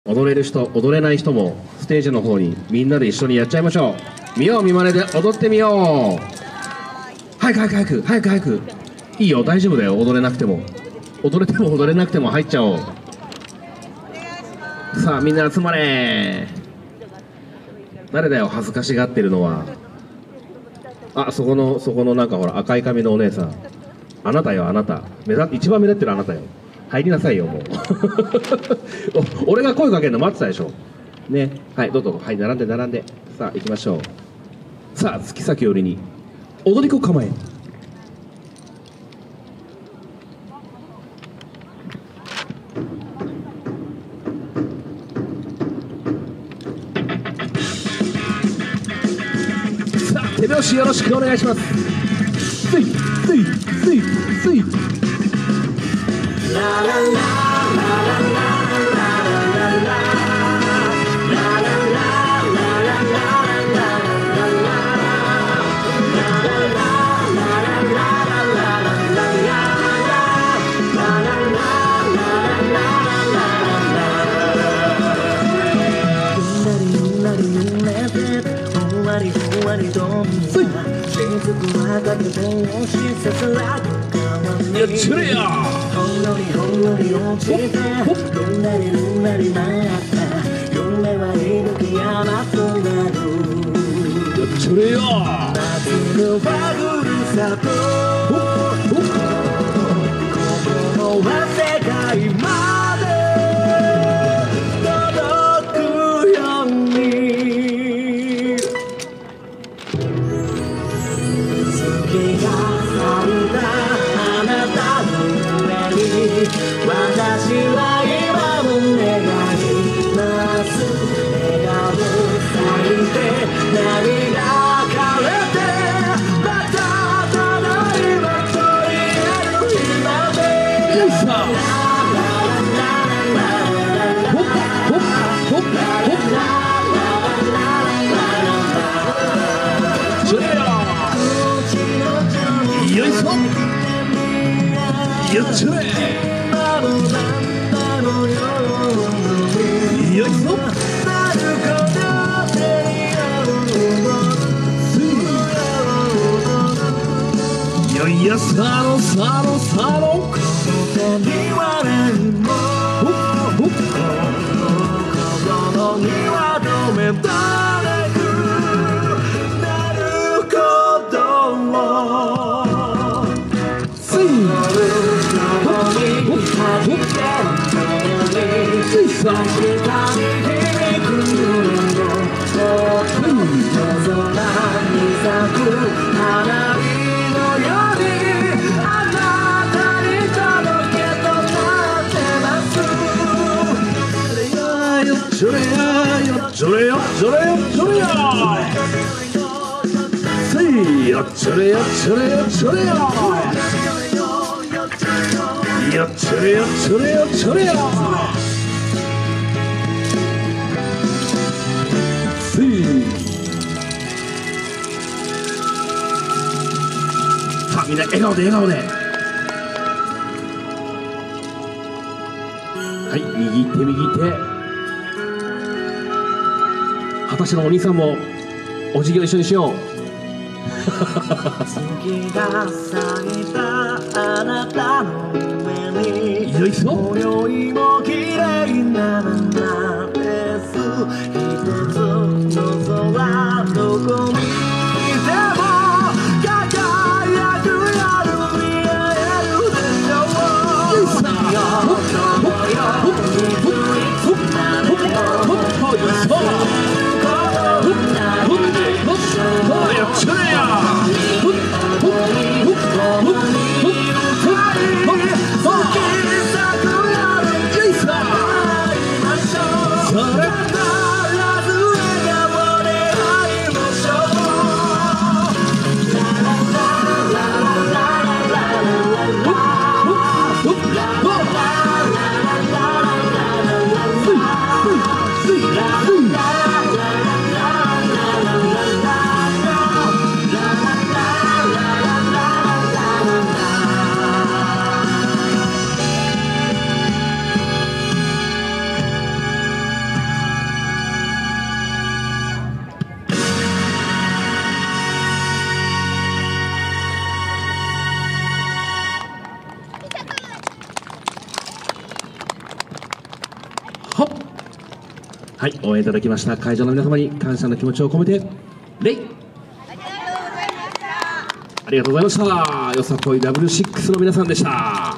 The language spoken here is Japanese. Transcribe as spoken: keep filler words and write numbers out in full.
踊れる人、踊れない人もステージの方にみんなで一緒にやっちゃいましょう。見よう見まねで踊ってみよう。早く早く早く早く早く。いいよ、大丈夫だよ。踊れなくても踊れても踊れなくても入っちゃおう。さあみんな集まれ。誰だよ恥ずかしがってるのは。あ、そこのそこのなんかほら赤い髪のお姉さん、あなたよ、あなた目立一番目立ってるあなたよ。入りなさいよもう俺が声かけるの待ってたでしょね。はい、どうぞ。はい、並んで並んで。さあ行きましょう。さあ月先よりに踊り子構え。さあ手拍子よろしくお願いします。スイスイスイスイ。ララララララララやっちゃれや。ほんのりほんのり落ちてるんなりるんなりなった夢はいぶき山となる。やっちゃれや。夏のバグルさと心は世界まで届くように月が咲いた私は今も願います。笑顔咲いて涙枯れてまたただ今と言える今でララよいしょ。よっちゃれ。よいしょ。よいやさろさろさろ。この手には何も心には止めたなくなることをついさあそれやよそれよそれよそれやせいよそれよそれよそれやよそれよそれよそれやせい。さあみんな笑顔で笑顔で。はい右手右手。果たしのお兄さんもお辞儀を一緒にしよう。月が咲いたあなたの目によいしょ。今宵も綺麗なままです。一つの空どこにいても輝く夜見えるでしょう。よいしょ。 はい、応援いただきました会場の皆様に感謝の気持ちを込めて礼。ありがとうございました。よさこいダブルシックスの皆さんでした。